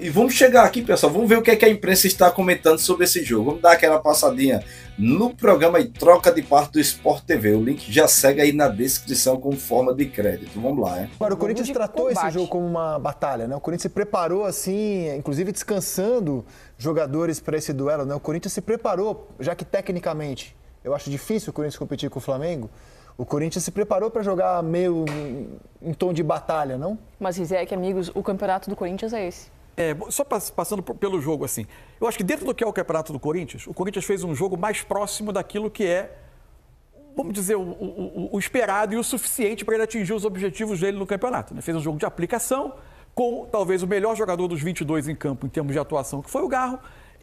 E vamos chegar aqui, pessoal, vamos ver o que é que a imprensa está comentando sobre esse jogo. Vamos dar aquela passadinha no programa e troca de parte do Sport TV. O link já segue aí na descrição como forma de crédito. Vamos lá, hein? Agora, o Corinthians tratou esse jogo como uma batalha, né? O Corinthians se preparou assim, inclusive descansando jogadores para esse duelo, né? O Corinthians se preparou, já que tecnicamente eu acho difícil o Corinthians competir com o Flamengo. O Corinthians se preparou para jogar meio em tom de batalha, não? Mas, Rizek, amigos, o campeonato do Corinthians é esse. Só passando pelo jogo, assim, eu acho que dentro do que é o campeonato do Corinthians, o Corinthians fez um jogo mais próximo daquilo que é, vamos dizer, o esperado e o suficiente para ele atingir os objetivos dele no campeonato. Né? Fez um jogo de aplicação, com talvez o melhor jogador dos 22 em campo em termos de atuação, que foi o Garro,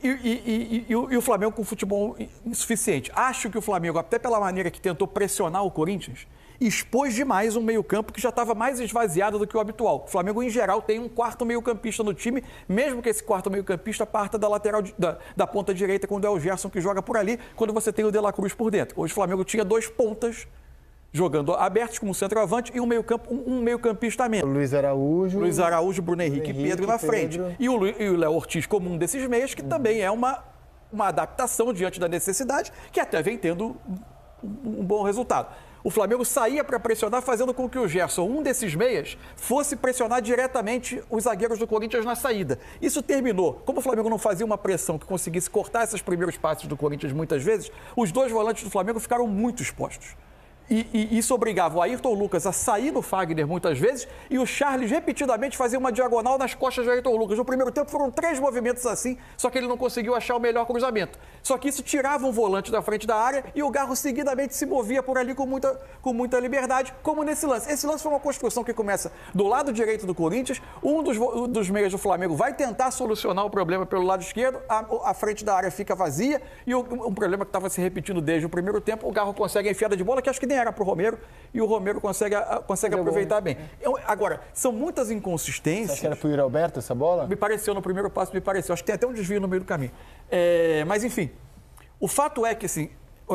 e o Flamengo com futebol insuficiente. Acho que o Flamengo, até pela maneira que tentou pressionar o Corinthians, expôs demais um meio-campo que já estava mais esvaziado do que o habitual. O Flamengo, em geral, tem um quarto meio-campista no time, mesmo que esse quarto meio-campista parta da lateral da ponta direita, quando é o Gerson que joga por ali, quando você tem o De La Cruz por dentro. Hoje o Flamengo tinha 2 pontas jogando abertos como centroavante e um meio-campista a menos. Luiz Araújo, Bruno Henrique e Pedro na frente. E o Léo Ortiz como um desses meias, que também é uma adaptação diante da necessidade, que até vem tendo um bom resultado. O Flamengo saía para pressionar, fazendo com que o Gerson, um desses meias, fosse pressionar diretamente os zagueiros do Corinthians na saída. Isso terminou. Como o Flamengo não fazia uma pressão que conseguisse cortar esses primeiros passes do Corinthians muitas vezes, os 2 volantes do Flamengo ficaram muito expostos. E isso obrigava o Ayrton Lucas a sair do Fagner muitas vezes e o Charles repetidamente fazia uma diagonal nas costas do Ayrton Lucas. No primeiro tempo foram 3 movimentos assim, só que ele não conseguiu achar o melhor cruzamento. Só que isso tirava um volante da frente da área e o Garro seguidamente se movia por ali com muita liberdade, como nesse lance. Esse lance foi uma construção que começa do lado direito do Corinthians, um dos meias do Flamengo vai tentar solucionar o problema pelo lado esquerdo, a frente da área fica vazia e um problema que estava se repetindo desde o primeiro tempo, o Garro consegue a enfiada de bola, que acho que nem era para o Romero, e o Romero consegue aproveitar bem. Agora, são muitas inconsistências. Você acha que era para o Yuri Alberto essa bola? Me pareceu, no primeiro passo me pareceu. Acho que tem até um desvio no meio do caminho. Mas, enfim, o fato é que, assim...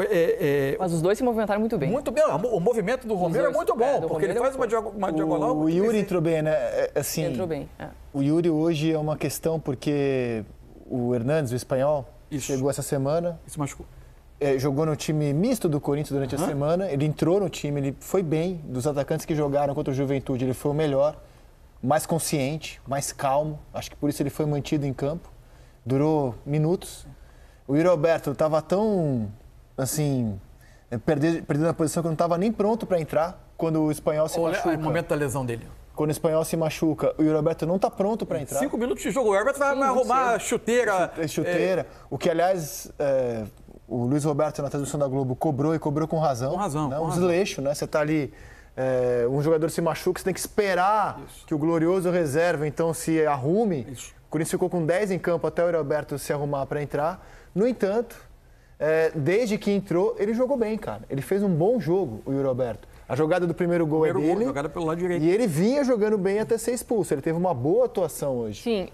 Mas os dois se movimentaram muito bem. Muito bem. O movimento do Romero é muito bom, porque ele faz uma diagonal... O Yuri entrou bem, né? Assim, entrou bem. O Yuri hoje é uma questão porque o Hernandes, o espanhol, chegou essa semana... Se machucou. Jogou no time misto do Corinthians durante a semana, ele entrou no time, ele foi bem, dos atacantes que jogaram contra o Juventude, ele foi o melhor, mais consciente, mais calmo, acho que por isso ele foi mantido em campo, durou minutos. O Yuri Alberto estava tão, assim, perdendo a posição que não estava nem pronto para entrar quando o espanhol se machuca. Olha o momento da lesão dele. Quando o espanhol se machuca, o Yuri Alberto não está pronto para entrar. 5 minutos de jogo, o Alberto vai arrumar chuteira. O que, aliás... O Luiz Roberto, na transmissão da Globo, cobrou com razão. Com razão. Né? Desleixo, né? Você está ali, um jogador se machuca, você tem que esperar que o glorioso reserva, então, se arrume. O Corinthians ficou com 10 em campo até o Yuri Alberto se arrumar para entrar. No entanto, desde que entrou, ele jogou bem, cara. Ele fez um bom jogo, o Yuri Alberto. A jogada do primeiro gol é dele. Jogada pelo lado direito. E ele vinha jogando bem até ser expulso. Ele teve uma boa atuação hoje. Sim,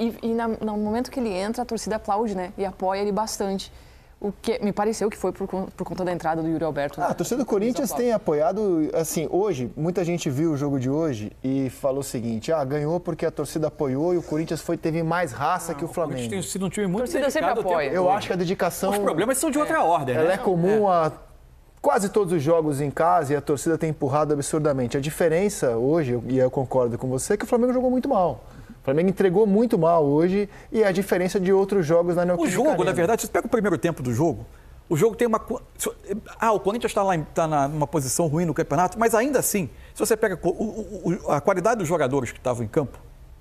no momento que ele entra, a torcida aplaude, né? E apoia ele bastante. O que me pareceu que foi por conta da entrada do Yuri Alberto. A torcida do Corinthians tem apoiado, assim, hoje, muita gente viu o jogo de hoje e falou o seguinte, ganhou porque a torcida apoiou e o Corinthians teve mais raça que o Flamengo. O Corinthians tem sido um time muito dedicado. A torcida sempre apoia. Eu acho que a dedicação... Os problemas são de outra ordem, né? Ela é comum a quase todos os jogos em casa e a torcida tem empurrado absurdamente. A diferença hoje, e eu concordo com você, é que o Flamengo jogou muito mal. O Flamengo entregou muito mal hoje e a diferença de outros jogos na Neoquímica Arena. O jogo, na verdade, você pega o primeiro tempo do jogo, o jogo tem uma... o Corinthians está numa posição ruim no campeonato, mas ainda assim, se você pega a qualidade dos jogadores que estavam em campo,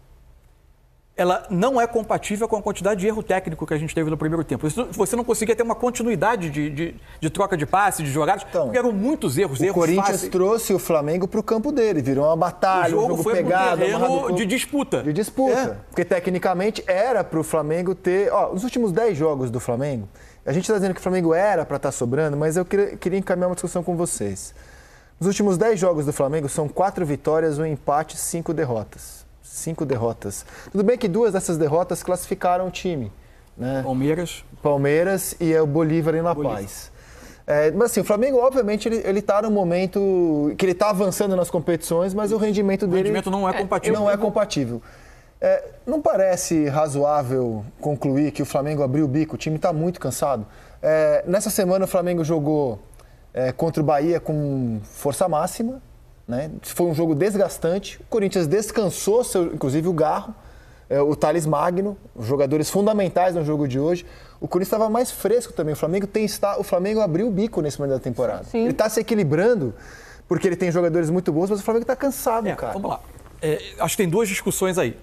ela não é compatível com a quantidade de erro técnico que a gente teve no primeiro tempo. Você não conseguia ter uma continuidade de troca de passe, de jogadas, então, porque eram muitos erros. O Corinthians trouxe o Flamengo para o campo dele, virou uma batalha, um jogo foi pegado. De disputa. De disputa. Porque tecnicamente era para o Flamengo ter... Os últimos 10 jogos do Flamengo, a gente está dizendo que o Flamengo era para estar sobrando, mas eu queria encaminhar uma discussão com vocês. Os últimos 10 jogos do Flamengo são 4 vitórias, 1 empate, 5 derrotas. 5 derrotas. Tudo bem que 2 dessas derrotas classificaram o time. Né? Palmeiras e o Bolívar em La Paz. Mas assim, o Flamengo, obviamente, ele está num momento que ele está avançando nas competições, mas o rendimento dele... O rendimento não é compatível. Não é compatível. Não parece razoável concluir que o Flamengo abriu o bico? O time está muito cansado. Nessa semana o Flamengo jogou contra o Bahia com força máxima, né? Foi um jogo desgastante. O Corinthians descansou, inclusive o Garro, o Thales Magno, os jogadores fundamentais no jogo de hoje. O Corinthians estava mais fresco também. O Flamengo abriu o bico nesse momento da temporada. Sim. Ele está se equilibrando porque ele tem jogadores muito bons, mas o Flamengo está cansado, cara. Vamos lá. Acho que tem duas discussões aí.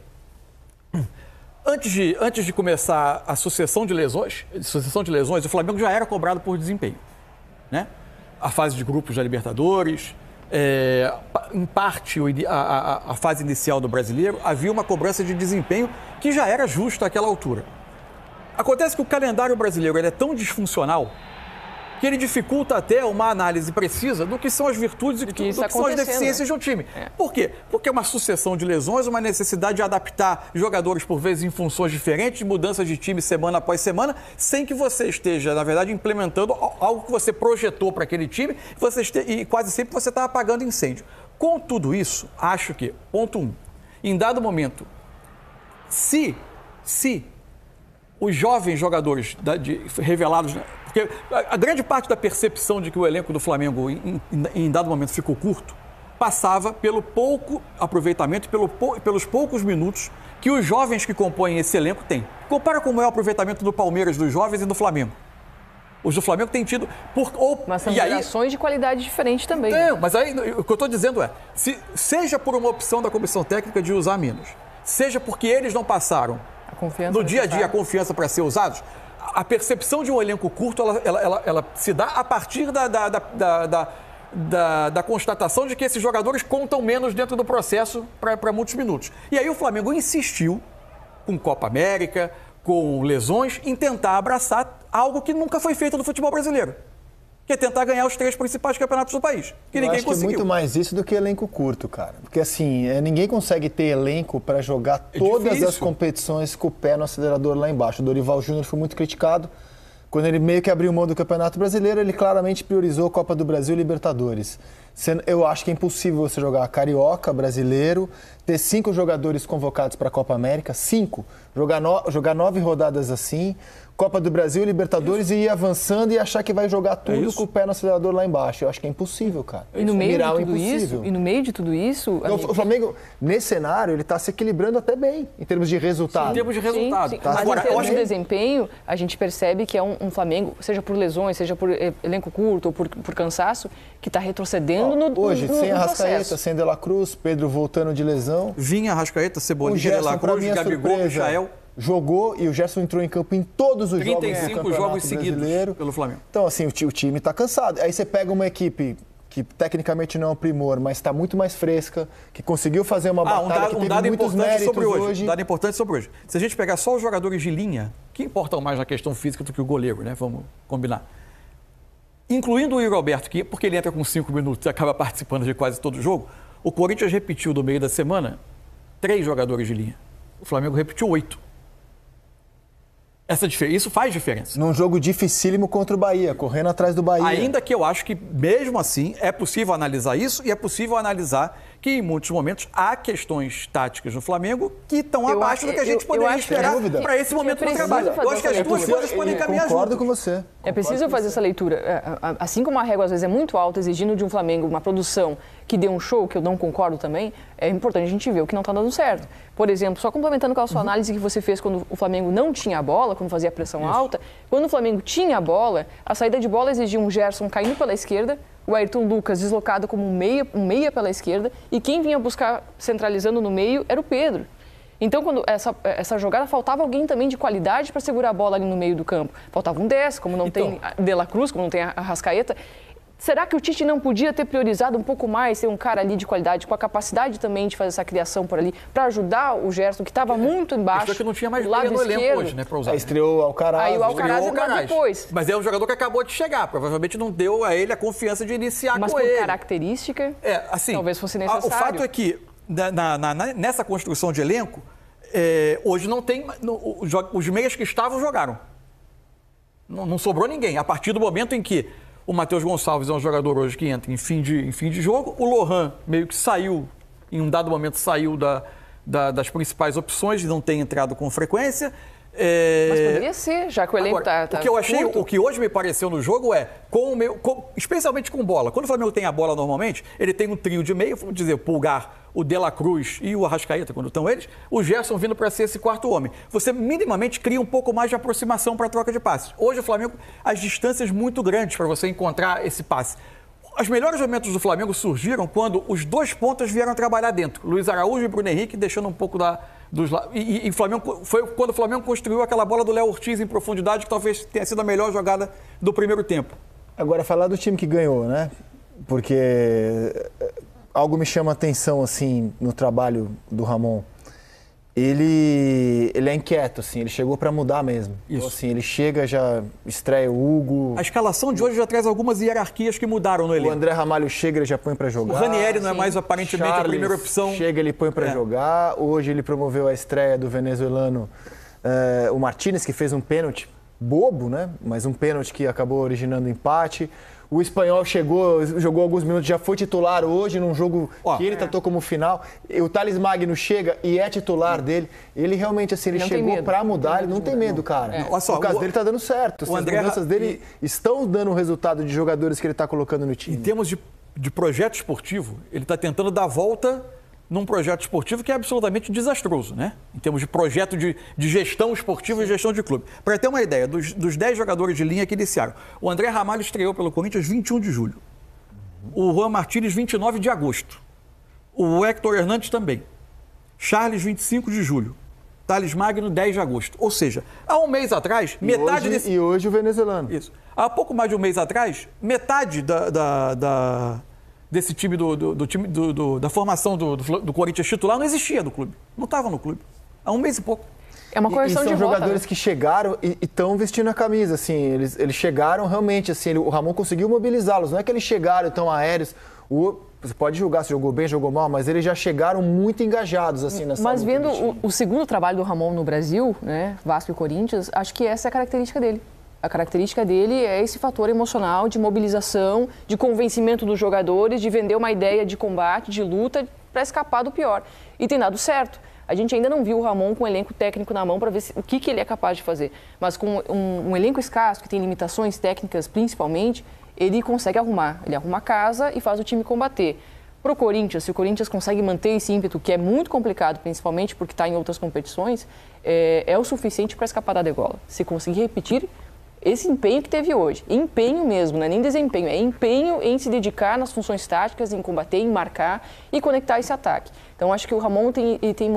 Antes de começar a sucessão de lesões, o Flamengo já era cobrado por desempenho, né? A fase de grupos da Libertadores, em parte a fase inicial do Brasileiro, havia uma cobrança de desempenho que já era justa àquela altura. Acontece que o calendário brasileiro é tão disfuncional que ele dificulta até uma análise precisa do que são as virtudes e do que são as deficiências de um time. Por quê? Porque é uma sucessão de lesões, uma necessidade de adaptar jogadores, por vezes, em funções diferentes, mudanças de time semana após semana, sem que você esteja, na verdade, implementando algo que você projetou para aquele time e quase sempre você está apagando incêndio. Com tudo isso, acho que, ponto 1, em dado momento, se os jovens jogadores revelados... Porque a grande parte da percepção de que o elenco do Flamengo, em dado momento, ficou curto, passava pelo pouco aproveitamento e pelos poucos minutos que os jovens que compõem esse elenco têm. Compara como é o aproveitamento do Palmeiras, dos jovens e do Flamengo. Os do Flamengo têm tido... Mas são gerações de qualidade diferente também. Mas aí o que eu estou dizendo seja por uma opção da comissão técnica de usar menos, seja porque eles não passaram no dia a dia a confiança para ser usados, a percepção de um elenco curto, ela se dá a partir da constatação de que esses jogadores contam menos dentro do processo para muitos minutos. E aí o Flamengo insistiu, com Copa América, com lesões, em tentar abraçar algo que nunca foi feito no futebol brasileiro, que é tentar ganhar os 3 principais campeonatos do país, que ninguém conseguiu. Eu acho que é muito mais isso do que elenco curto, cara. Porque assim, ninguém consegue ter elenco para jogar todas as competições com o pé no acelerador lá embaixo. O Dorival Júnior foi muito criticado. Quando ele meio que abriu mão do Campeonato Brasileiro, ele claramente priorizou a Copa do Brasil e Libertadores. Eu acho que é impossível você jogar Carioca, Brasileiro, ter 5 jogadores convocados para a Copa América, 5, jogar 9 rodadas assim, Copa do Brasil e Libertadores e ir avançando e achar que vai jogar tudo com o pé no acelerador lá embaixo. Eu acho que é impossível, cara. E no meio de tudo isso... O Flamengo, nesse cenário, ele está se equilibrando até bem, em termos de resultado. Em termos de resultado. Sim. Mas em termos de desempenho, a gente percebe que é um Flamengo, seja por lesões, seja por elenco curto ou por cansaço, que está retrocedendo no hoje, sem Arrascaeta, processo. sem De La Cruz, Pedro voltando de lesão. Vinha Arrascaeta, Cebolinha, De La Cruz, Gabigol, Michael. Jogou e o Gerson entrou em campo em todos os jogos do Campeonato jogos seguidos Brasileiro. Pelo Flamengo. Então, assim, o time está cansado. Aí você pega uma equipe que tecnicamente não é um primor, mas está muito mais fresca, que conseguiu fazer uma batalha que teve muitos méritos hoje. Um dado importante sobre hoje. Se a gente pegar só os jogadores de linha, que importam mais na questão física do que o goleiro, né? Vamos combinar. Incluindo o Yuri Alberto, porque ele entra com 5 minutos e acaba participando de quase todo o jogo, o Corinthians repetiu no meio da semana 3 jogadores de linha. O Flamengo repetiu 8. Isso faz diferença. Num jogo dificílimo contra o Bahia, correndo atrás do Bahia. Ainda que eu acho que, mesmo assim, é possível analisar isso e é possível analisar que, em muitos momentos, há questões táticas no Flamengo que estão abaixo do que a gente poderia esperar para esse momento do trabalho. Eu acho que as duas coisas podem caminhar juntas. Concordo com você. É preciso fazer essa leitura. Assim como a régua, às vezes, é muito alta, exigindo de um Flamengo uma produção que dê um show, que eu não concordo também, é importante a gente ver o que não está dando certo. Por exemplo, só complementando com a sua análise que você fez quando o Flamengo não tinha a bola, quando fazia pressão alta, quando o Flamengo tinha a bola, a saída de bola exigia um Gerson caindo pela esquerda, o Ayrton Lucas deslocado como um meia pela esquerda, e quem vinha buscar centralizando no meio era o Pedro. Então, quando essa jogada, faltava alguém também de qualidade para segurar a bola ali no meio do campo. Faltava um 10, como não tem De La Cruz, como não tem a Arrascaeta. Será que o Tite não podia ter priorizado um pouco mais, ter um cara ali de qualidade, com a capacidade também de fazer essa criação por ali, para ajudar o Gerson, que estava muito embaixo, que não tinha mais do lado no esquerdo. Elenco hoje, né, para usar. Aí estreou o Alcaraz. Aí o Alcaraz entrou depois. Mas é um jogador que acabou de chegar, provavelmente não deu a ele a confiança de iniciar com ele. Mas por característica, talvez fosse necessário. O fato é que, nessa construção de elenco, hoje não tem... Os meias que estavam jogaram. Não sobrou ninguém. A partir do momento em que o Matheus Gonçalves é um jogador hoje que entra em fim de jogo. O Lohan meio que saiu, em um dado momento saiu das principais opções, não tem entrado com frequência. Mas poderia ser, já que o elenco está o que eu achei, o que hoje me pareceu no jogo é, especialmente com bola, quando o Flamengo tem a bola normalmente, ele tem um trio de meio, vamos dizer, o Pulgar, o De La Cruz e o Arrascaeta, quando estão eles, o Gerson vindo para ser esse quarto homem. Você minimamente cria um pouco mais de aproximação para a troca de passes. Hoje o Flamengo, as distâncias muito grandes para você encontrar esse passe. Os melhores momentos do Flamengo surgiram quando os dois pontas vieram trabalhar dentro. Luiz Araújo e Bruno Henrique deixando um pouco dos lados. E Flamengo, foi quando o Flamengo construiu aquela bola do Léo Ortiz em profundidade, que talvez tenha sido a melhor jogada do primeiro tempo. Agora, falar do time que ganhou, né? Porque algo me chama a atenção, assim, no trabalho do Ramon. Ele é inquieto, assim, ele chegou para mudar mesmo. Isso. Então, assim, ele chega, já estreia o Hugo. A escalação de hoje já traz algumas hierarquias que mudaram no elenco. O André Ramalho chega, ele já põe para jogar. O Ranieri não é mais aparentemente Charles a primeira opção. Chega, ele põe para jogar. Hoje ele promoveu a estreia do venezuelano, o Martínez, que fez um pênalti bobo, né? Mas um pênalti que acabou originando empate. O espanhol chegou, jogou alguns minutos, já foi titular hoje num jogo que ele tratou como final. O Thales Magno chega e é titular dele. Ele realmente, assim, ele chegou para mudar, ele não tem medo, cara. Olha só, o caso dele tá dando certo. As mudanças dele estão dando o resultado de jogadores que ele tá colocando no time. Em termos de projeto esportivo, ele está tentando dar volta num projeto esportivo que é absolutamente desastroso, né? Em termos de projeto de gestão esportiva e gestão de clube. Para ter uma ideia, dos 10 jogadores de linha que iniciaram, o André Ramalho estreou pelo Corinthians 21 de julho. O Juan Martínez, 29 de agosto. O Héctor Hernandes também. Charles, 25 de julho. Thales Magno, 10 de agosto. Ou seja, há um mês atrás, metade desse... E hoje o venezuelano. Isso. Há pouco mais de um mês atrás, metade desse time, da formação do Corinthians titular não existia no clube. Não estava no clube. Há um mês e pouco. É uma correção de são volta, jogadores que chegaram e estão vestindo a camisa, assim, eles chegaram realmente, assim, o Ramon conseguiu mobilizá-los, não é que eles chegaram tão aéreos, você pode julgar se jogou bem, jogou mal, mas eles já chegaram muito engajados, assim, nessa Mas vendo o segundo trabalho do Ramon no Brasil, né, Vasco e Corinthians, acho que essa é a característica dele. A característica dele é esse fator emocional de mobilização, de convencimento dos jogadores, de vender uma ideia de combate, de luta, para escapar do pior. E tem dado certo. A gente ainda não viu o Ramon com um elenco técnico na mão para ver o que ele é capaz de fazer. Mas com um elenco escasso, que tem limitações técnicas principalmente, ele consegue arrumar. Ele arruma a casa e faz o time combater. Para o Corinthians, se o Corinthians consegue manter esse ímpeto, que é muito complicado, principalmente porque está em outras competições, é o suficiente para escapar da degola. Se conseguir repetir esse empenho que teve hoje, empenho mesmo, não é nem desempenho, é empenho em se dedicar nas funções táticas, em combater, em marcar e conectar esse ataque. Então, acho que o Ramon ele tem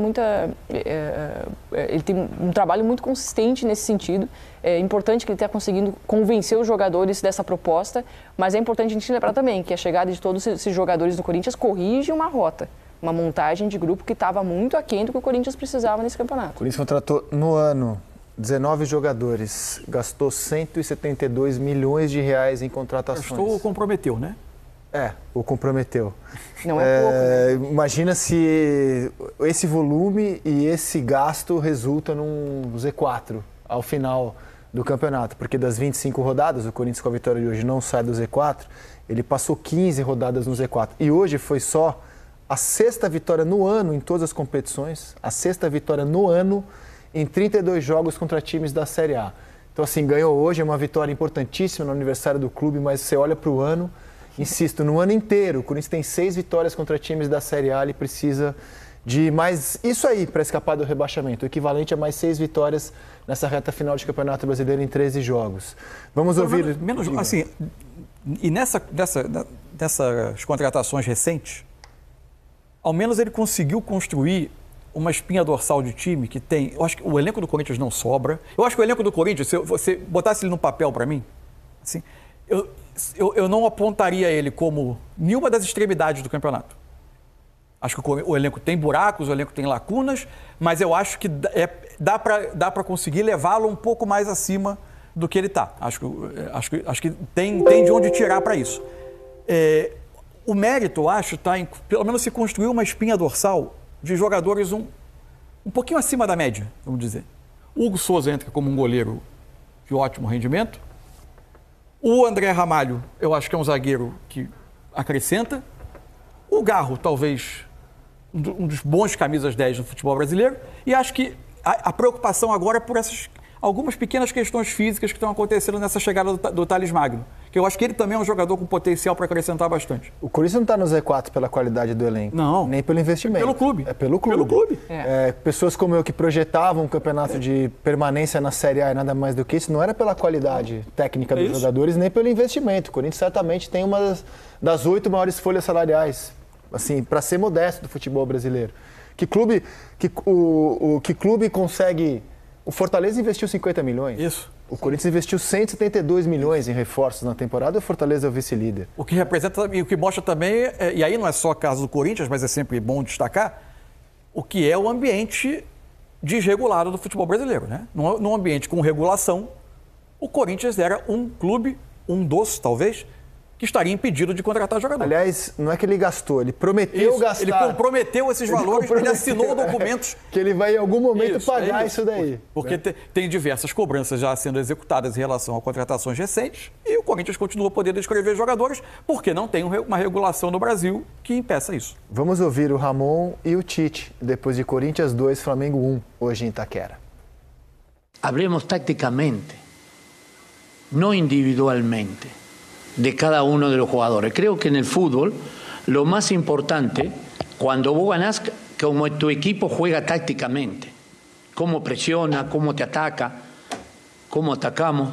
ele tem um trabalho muito consistente nesse sentido. É importante que ele esteja conseguindo convencer os jogadores dessa proposta, mas é importante a gente lembrar também que a chegada de todos esses jogadores do Corinthians corrige uma rota, uma montagem de grupo que estava muito aquém do que o Corinthians precisava nesse campeonato. O Corinthians contratou no ano 19 jogadores, gastou 172 milhões de reais em contratações. Gastou ou comprometeu, né? O comprometeu. Não é pouco, né? Imagina se esse volume e esse gasto resulta num Z4 ao final do campeonato, porque das 25 rodadas, o Corinthians com a vitória de hoje não sai do Z4, ele passou 15 rodadas no Z4. E hoje foi só a 6ª vitória no ano em todas as competições, a 6ª vitória no ano em 32 jogos contra times da Série A. Então, assim, ganhou hoje, é uma vitória importantíssima no aniversário do clube, mas você olha para o ano, insisto, no ano inteiro, o Corinthians tem 6 vitórias contra times da Série A, ele precisa de mais isso aí para escapar do rebaixamento, o equivalente a mais 6 vitórias nessa reta final de Campeonato Brasileiro em 13 jogos. Vamos ouvir... Menos, assim, e nessas contratações recentes, ao menos ele conseguiu construir uma espinha dorsal de time que tem... Eu acho que o elenco do Corinthians não sobra. Eu acho que o elenco do Corinthians, se você botasse ele no papel para mim, assim, eu não apontaria ele como nenhuma das extremidades do campeonato. Acho que o elenco tem buracos, o elenco tem lacunas, mas eu acho que dá para conseguir levá-lo um pouco mais acima do que ele está. Acho que tem de onde tirar para isso. O mérito, eu acho, está em, pelo menos, se construir uma espinha dorsal de jogadores um pouquinho acima da média, vamos dizer. O Hugo Souza entra como um goleiro de ótimo rendimento. O André Ramalho, eu acho que é um zagueiro que acrescenta. O Garro, talvez, um dos bons camisas 10 do futebol brasileiro. E acho que a preocupação agora é por essas algumas pequenas questões físicas que estão acontecendo nessa chegada do Thales Magno. Que eu acho que ele também é um jogador com potencial para acrescentar bastante. O Corinthians não está no Z4 pela qualidade do elenco. Não. Nem pelo investimento. Pelo clube. É pelo clube. Pelo clube. Pessoas como eu que projetavam um campeonato de permanência na Série A e nada mais do que isso, não era pela qualidade técnica dos jogadores, nem pelo investimento. O Corinthians certamente tem uma das 8 maiores folhas salariais, assim, para ser modesto do futebol brasileiro. Que clube consegue... O Fortaleza investiu 50 milhões. Isso. O Corinthians investiu 172 milhões em reforços na temporada e o Fortaleza é o vice-líder. O que representa e o que mostra também, e aí não é só caso do Corinthians, mas é sempre bom destacar, o que é o ambiente desregulado do futebol brasileiro, né? Num ambiente com regulação, o Corinthians era um clube, um dos, talvez, que estaria impedido de contratar jogador. Aliás, não é que ele gastou, ele prometeu gastar. Ele comprometeu esses valores, ele assinou documentos. Que ele vai em algum momento pagar isso daí. Porque tem diversas cobranças já sendo executadas em relação a contratações recentes e o Corinthians continua podendo escrever jogadores porque não tem uma regulação no Brasil que impeça isso. Vamos ouvir o Ramon e o Tite, depois de Corinthians 2, Flamengo 1, hoje em Itaquera. Hablemos tácticamente, no individualmente, de cada uno de los jugadores. Creo que en el fútbol lo más importante, cuando vos ganás, como tu equipo juega tácticamente, cómo presiona, cómo te ataca, cómo atacamos.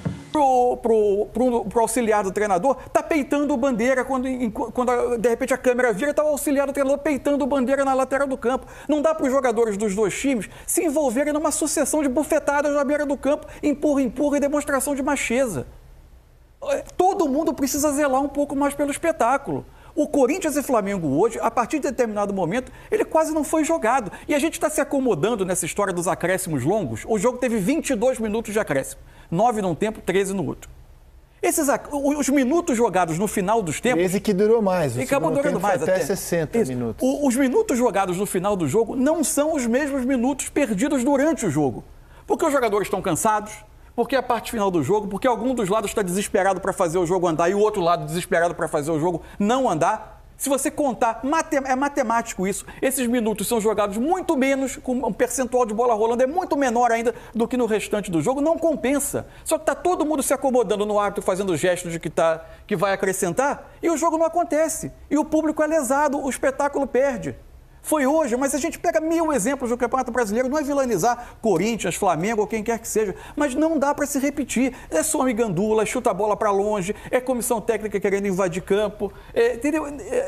Pro auxiliar do treinador, tá peitando bandeira quando de repente a câmera vira, tá o auxiliar do treinador peitando bandeira na lateral do campo. Não dá para os jogadores dos dois times se envolverem numa sucessão de bufetadas na beira do campo, empurra e demonstração de macheza. Todo mundo precisa zelar um pouco mais pelo espetáculo. O Corinthians e Flamengo hoje, a partir de determinado momento, ele quase não foi jogado. E a gente está se acomodando nessa história dos acréscimos longos. O jogo teve 22 minutos de acréscimo. 9 num tempo, 13 no outro. Os minutos jogados no final dos tempos... 13 que durou mais. E acabou durando mais até 60 minutos. Os minutos jogados no final do jogo não são os mesmos minutos perdidos durante o jogo. Porque os jogadores estão cansados, porque a parte final do jogo, porque algum dos lados está desesperado para fazer o jogo andar e o outro lado desesperado para fazer o jogo não andar. Se você contar, é matemático isso. Esses minutos são jogados muito menos, com um percentual de bola rolando é muito menor ainda do que no restante do jogo. Não compensa. Só que está todo mundo se acomodando no árbitro, fazendo gestos de que vai acrescentar, e o jogo não acontece. E o público é lesado, o espetáculo perde. Foi hoje, mas a gente pega 1000 exemplos do Campeonato Brasileiro, não é vilanizar Corinthians, Flamengo ou quem quer que seja, mas não dá para se repetir. É some gandula, chuta a bola para longe, é comissão técnica querendo invadir campo. Entendeu?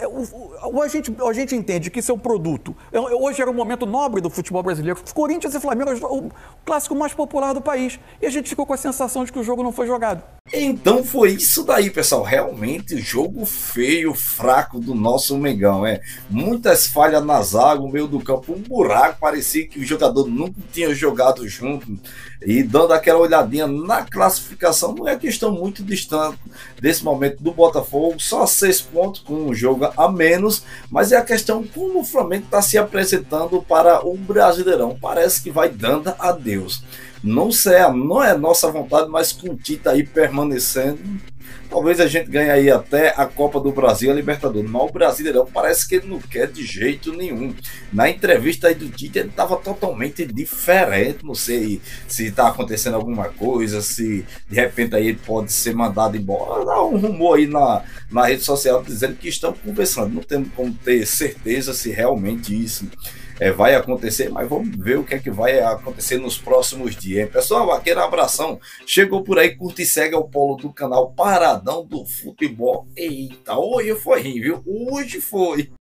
A gente entende que isso é um produto. Hoje era um momento nobre do futebol brasileiro. Corinthians e Flamengo é o clássico mais popular do país. E a gente ficou com a sensação de que o jogo não foi jogado. Então foi isso daí, pessoal. Realmente, jogo feio, fraco do nosso Mengão. Muitas falhas na zaga, o meio do campo, um buraco. Parecia que o jogador nunca tinha jogado junto. E dando aquela olhadinha na classificação, não é questão muito distante desse momento do Botafogo, só 6 pontos com um jogo a menos, mas é a questão como o Flamengo está se apresentando para o Brasileirão. Parece que vai dando adeus. Não sei, não é nossa vontade, mas com o Tite aí permanecendo, talvez a gente ganhe aí até a Copa do Brasil, a Libertadores. Mas o Brasileirão parece que ele não quer de jeito nenhum. Na entrevista aí do Tite, ele estava totalmente diferente. Não sei se está acontecendo alguma coisa, se de repente aí ele pode ser mandado embora. Dá um rumor aí na rede social dizendo que estão conversando. Não temos como ter certeza se realmente isso vai acontecer, mas vamos ver o que é que vai acontecer nos próximos dias. Pessoal, aquele abração. Chegou por aí, curte e segue ao Polo do canal Paradão do Futebol. Eita, hoje foi, viu? Hoje foi.